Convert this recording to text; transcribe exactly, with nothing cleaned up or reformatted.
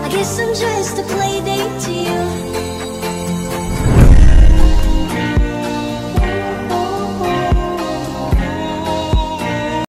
I guess I'm just a play date to you.